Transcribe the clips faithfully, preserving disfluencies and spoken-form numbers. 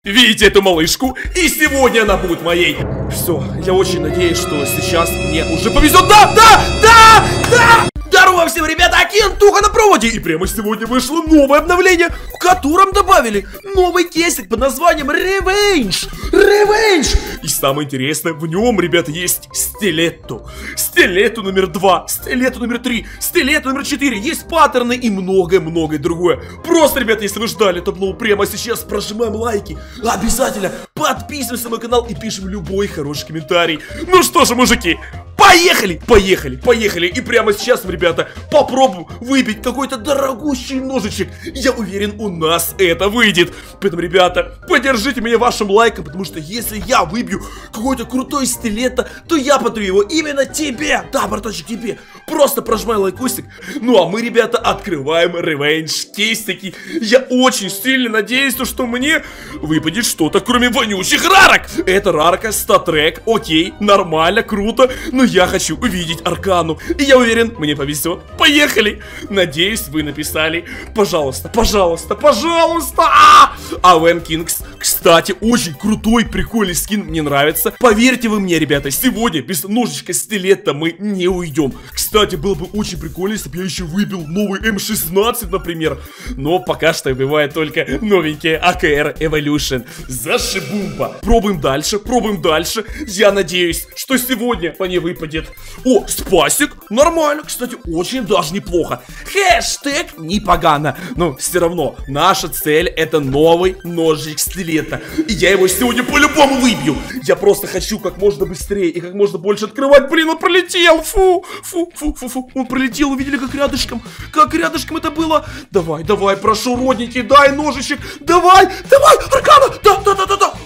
Видите эту малышку? И сегодня она будет моей. Все, я очень надеюсь, что сейчас мне уже повезет. Да, да, да, да! Здорово всем, ребята, Кентуха на проводе. И прямо сегодня вышло новое обновление, в котором добавили новый кейсик под названием Revenge. Revenge. И самое интересное, в нем, ребята, есть стилетто. Стилетто номер два, стилетто номер три, стилетто номер четыре. Есть паттерны и многое-многое другое. Просто, ребята, если вы ждали это обнову, прямо сейчас прожимаем лайки. Обязательно подписываемся на мой канал и пишем любой хороший комментарий. Ну что же, мужики, поехали, поехали, поехали. И прямо сейчас, ребята, попробуем выбить какой-то дорогущий ножичек. Я уверен, у нас это выйдет. Поэтому, ребята, поддержите меня вашим лайком, потому что если я выбью какой-то крутой стилетто, то я подарю его именно тебе. Да, браточек, тебе. Просто прожимай лайкосик. Ну а мы, ребята, открываем Revenge кейсики. Я очень сильно надеюсь, что мне выпадет что-то, кроме вонючих рарок. Это рарка статрек. Окей, нормально, круто. Но я хочу увидеть аркану. И я уверен, мне повезет. Поехали. Надеюсь, вы написали. Пожалуйста, пожалуйста, пожалуйста. А Вен Кингс, кстати, очень крутой, прикольный скин. Мне нравится. Поверьте вы мне, ребята, сегодня без ножичка стилета мы не уйдем. Кстати, было бы очень прикольно, если бы я еще выбил новый эм шестнадцать, например. Но пока что бывает только новенькие АКР Evolution. Зашибумба. Пробуем дальше, пробуем дальше. Я надеюсь, что сегодня по ней выпадет. О, спасик. Нормально, кстати, очень даже неплохо. Хэштег непогано. Но все равно, наша цель это новый ножик стилета. И я его сегодня по-любому выбью. Я просто хочу как можно быстрее и как можно больше открывать. Блин, он пролетел. Фу, фу, фу, фу, фу. Он пролетел, увидели, как рядышком. Как рядышком это было. Давай, давай, прошу, родненький, дай ножичек. Давай, давай, аркана. Да, да, да, да, да.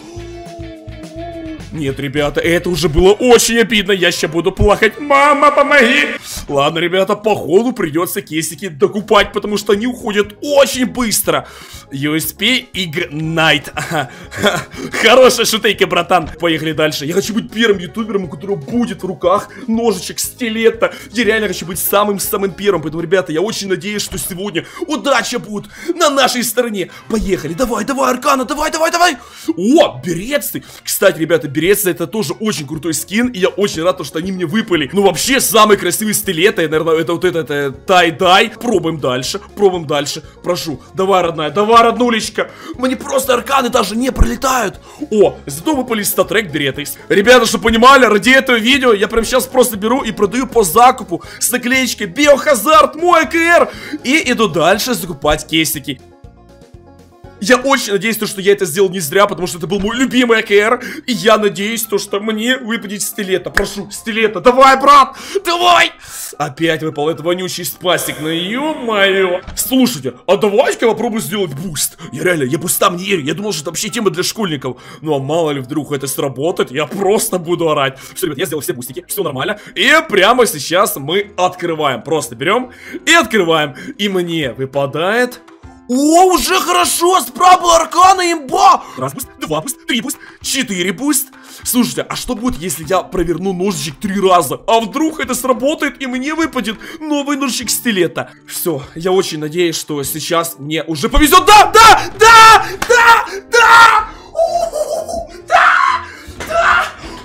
Нет, ребята, это уже было очень обидно. Я сейчас буду плакать. Мама, помоги. Ладно, ребята, походу придется кейсики докупать, потому что они уходят очень быстро. ю эс пи Ignite. Хорошая шутейка, братан. Поехали дальше. Я хочу быть первым ютубером, у которого будет в руках ножичек стилета. Я реально хочу быть самым-самым первым. Поэтому, ребята, я очень надеюсь, что сегодня удача будет на нашей стороне. Поехали. Давай, давай, аркана, давай, давай, давай. О, беретцы. Кстати, ребята, беретцы это тоже очень крутой скин. И я очень рад, что они мне выпали. Ну, вообще, самый красивый стилет, наверное, это вот этот это, тай-дай. Пробуем дальше, пробуем дальше. Прошу, давай, родная, давай, роднулечка. Мне просто арканы даже не пролетают. О, зато выпали статрек беретейс. Ребята, чтобы понимали, ради этого видео я прямо сейчас просто беру и продаю по закупу с наклеечкой Биохазард, мой АКР. И иду дальше закупать кейсики. Я очень надеюсь, то, что я это сделал не зря, потому что это был мой любимый АКР. И я надеюсь, то, что мне выпадет стилета. Прошу, стилета, давай, брат, давай. Опять выпал этот вонючий спасик, ну ё-моё. Слушайте, а давайте-ка попробую сделать буст. Я реально, я бустам не верю, я думал, что это вообще тема для школьников. Ну а мало ли вдруг это сработает, я просто буду орать. Все, ребят, я сделал все бустики, все нормально. И прямо сейчас мы открываем, просто берем и открываем. И мне выпадает... О, уже хорошо, справа аркана, имба! Раз буст, два буст, три буст, четыре буст. Слушайте, а что будет, если я проверну ножичек три раза? А вдруг это сработает и мне выпадет новый ножичек стилета? Все, я очень надеюсь, что сейчас мне уже повезет. Да, да, да, да, да! Да, да!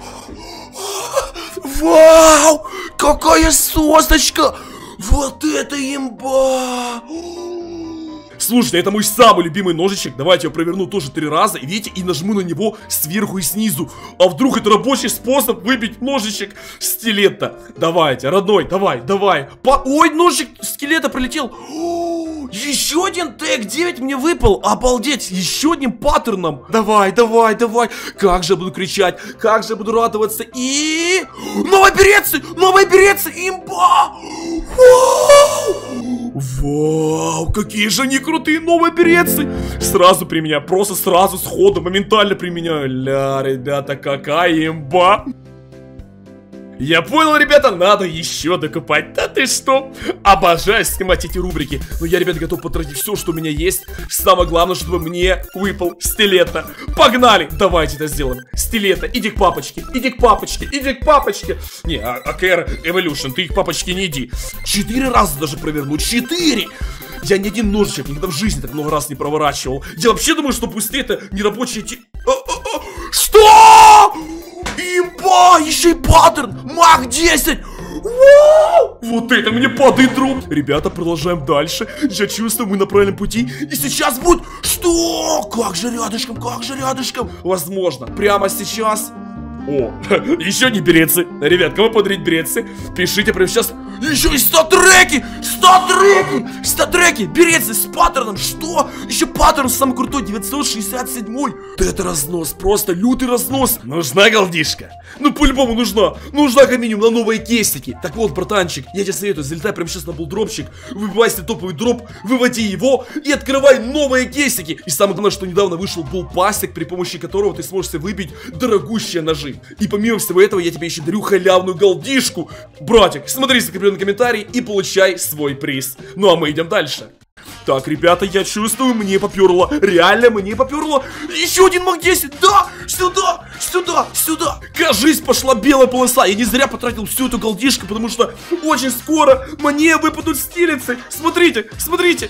Вау! Какая сосочка! Вот это имба! Слушайте, это мой самый любимый ножичек. Давайте я проверну тоже три раза. И видите, и нажму на него сверху и снизу. А вдруг это рабочий способ выбить ножичек стилета? Давайте, родной, давай, давай. По... Ой, ножичек скелета прилетел. О, еще один тег девять мне выпал. Обалдеть, еще одним паттерном. Давай, давай, давай. Как же я буду кричать, как же я буду радоваться. И... Новые беретцы, новые беретцы, имба. Вау, какие же они крутые новые беретцы. Сразу применяю, просто сразу сходу, моментально применяю. Ля, ребята, какая имба. Я понял, ребята, надо еще докупать. Да ты что? Обожаю снимать эти рубрики. Но я, ребята, готов потратить все, что у меня есть. Самое главное, чтобы мне выпал стилета. Погнали! Давайте это сделаем. Стилета, иди к папочке, иди к папочке, иди к папочке. Не, АКР Evolution, ты их папочке не иди. Четыре раза даже проверну. Четыре! Я ни один ножичек никогда в жизни так много раз не проворачивал. Я вообще думаю, что бусты это не рабочие те... А, а, а. Что? Имба! Еще и паттерн! Мах десять! Вау! Вот это мне падает дроп. Ребята, продолжаем дальше. Я чувствую, мы на правильном пути. И сейчас будет... Что? Как же рядышком, как же рядышком? Возможно, прямо сейчас... О, еще не берется. Ребят, кому подарить берется? Пишите прямо сейчас. Еще и статреки! Статреки! Статреки! Берется с паттерном. Что? Еще паттерн самый крутой, девятьсот шестьдесят седьмой. Да это разнос, просто лютый разнос. Нужна голдишка. Ну по-любому нужна. Нужна как минимум на новые кейсики. Так вот, братанчик, я тебе советую, залетай прямо сейчас на булдропчик, выбивай себе топовый дроп, выводи его и открывай новые кейсики. И самое главное, что недавно вышел булпастик, при помощи которого ты сможешь себе выбить дорогущие ножи. И помимо всего этого, я тебе еще дарю халявную голдишку. Братик, смотри закрепленный комментарий и получай свой приз. Ну а мы идем дальше. Так, ребята, я чувствую, мне поперло. Реально, мне поперло. Еще один маг десять. Да, сюда, сюда, сюда. Кажись, пошла белая полоса. Я не зря потратил всю эту голдишку, потому что очень скоро мне выпадут стилицы. Смотрите, смотрите.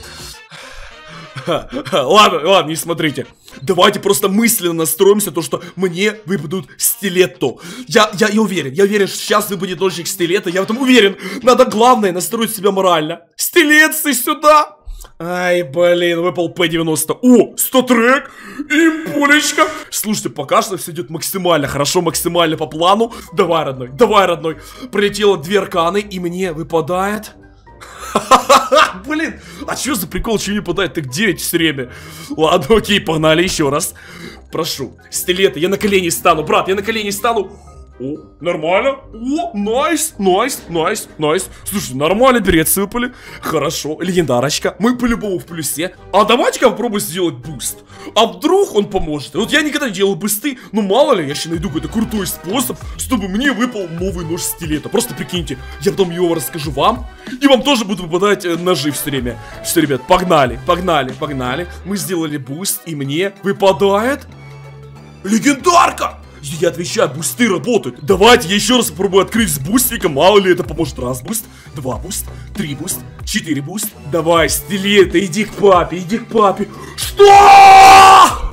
Ладно, ладно, не смотрите. Давайте просто мысленно настроимся, то что мне выпадут стилетто. Я, я, я уверен, я уверен, что сейчас выпадет ножик стилета. Я в этом уверен. Надо главное настроить себя морально. Стилетцы сюда. Ай, блин, выпал пэ девяносто. О, статрек, импулечка. Слушайте, пока что все идет максимально хорошо, максимально по плану. Давай, родной, давай, родной. Прилетело две арканы, и мне выпадает... Блин, а что за прикол, что не выпадает? Так девять все время. Ладно, окей, погнали еще раз. Прошу, стилеты, я на колени стану, брат, я на колени стану. О, нормально. О, найс, найс, найс, найс. Слушай, нормально, берецы выпали. Хорошо, легендарочка. Мы по-любому в плюсе. А давайте-ка попробуем сделать буст. А вдруг он поможет? Вот я никогда не делал бусты, но мало ли, я сейчас найду какой-то крутой способ, чтобы мне выпал новый нож стилета. Просто прикиньте, я потом его расскажу вам, и вам тоже будут выпадать э, ножи все время. Все, ребят, погнали, погнали, погнали. Мы сделали буст, и мне выпадает легендарка. Я отвечаю, бусты работают. Давайте я еще раз попробую открыть с бустиком. Мало ли это поможет. Раз буст, два буст, три буст, четыре буст. Давай, стилета, иди к папе, иди к папе. Что?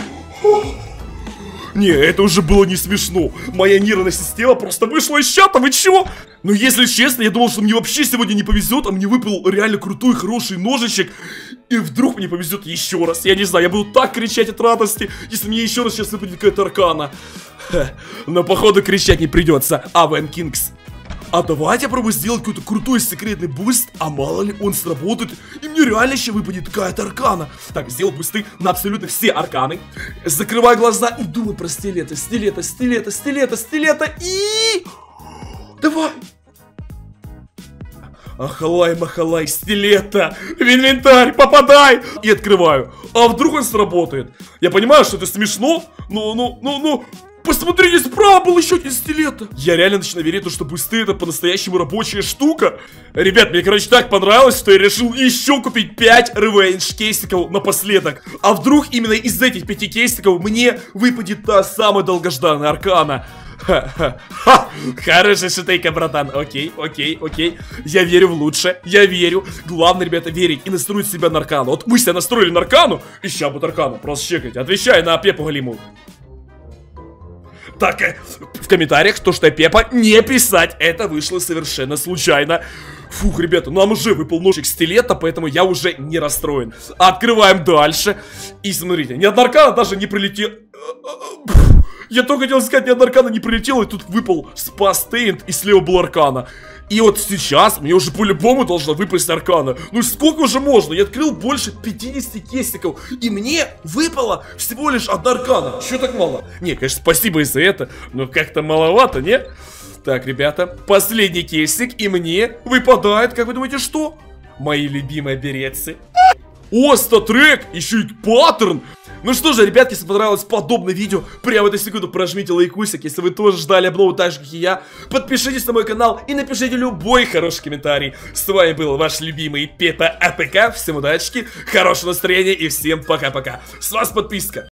Не, это уже было не смешно. Моя нервная система просто вышла из чата, вы чего? Ну, если честно, я думал, что мне вообще сегодня не повезет, а мне выпал реально крутой, хороший ножичек. И вдруг мне повезет еще раз. Я не знаю, я буду так кричать от радости, если мне еще раз сейчас выпадет какая-то аркана. Ха, но походу кричать не придется. Авен Кингс. А давайте я попробую сделать какой-то крутой секретный буст. А мало ли он сработает, и мне реально еще выпадет какая-то аркана. Так, сделал бусты на абсолютно все арканы. Закрываю глаза и думаю про стилета, стилета, стилета, стилета, стилета и... Давай. Ахалай, махалай, стилета. В инвентарь, попадай. И открываю. А вдруг он сработает? Я понимаю, что это смешно, но, ну, ну, ну... Посмотрите, справа был еще один стилета. Я реально начинаю верить, что бусты это по-настоящему рабочая штука. Ребят, мне, короче, так понравилось, что я решил еще купить пять ревенж кейсиков напоследок. А вдруг именно из этих пяти кейсиков мне выпадет та самая долгожданная аркана. Ха-ха-ха. Хорошая шутейка, братан. Окей, окей, окей. Я верю в лучшее. Я верю. Главное, ребята, верить и настроить себя на аркану. Вот мы себя настроили на аркану, и сейчас будет аркану. Просто чекайте. Отвечай на Пепу Галиму. Так, в комментариях то, что Пепа не писать. Это вышло совершенно случайно. Фух, ребята, нам уже выпал ножик стилета, поэтому я уже не расстроен. Открываем дальше. И смотрите, ни одна аркана даже не прилетела. Я только хотел сказать, ни одна аркана не прилетела, и тут выпал спас Тейнт, и слева был аркана. И вот сейчас мне уже по-любому должна выпасть аркана. Ну сколько уже можно? Я открыл больше пятидесяти кейсиков, и мне выпала всего лишь одна аркана. Чё так мало? Не, конечно, спасибо и за это, но как-то маловато, не? Так, ребята, последний кейсик, и мне выпадает, как вы думаете, что? Мои любимые беретцы. О, статрек, еще и паттерн. Ну что же, ребятки, если понравилось подобное видео, прямо в эту секунду прожмите лайкусик. Если вы тоже ждали обнову так же, как и я, подпишитесь на мой канал и напишите любой хороший комментарий. С вами был ваш любимый Пепа АПК. Всем удачи, хорошего настроения и всем пока-пока. С вас подписка.